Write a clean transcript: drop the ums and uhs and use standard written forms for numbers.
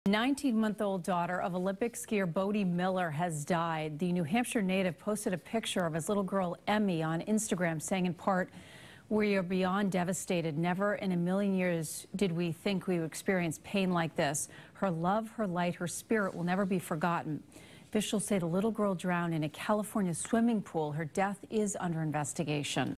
19-month-old daughter of Olympic skier Bode has died. The New Hampshire native posted a picture of his little girl Emmy on Instagram, saying in part, "We are beyond devastated. Never in a million years did we think we would experience pain like this. Her love, her light, her spirit will never be forgotten." Officials say the little girl drowned in a California swimming pool. Her death is under investigation.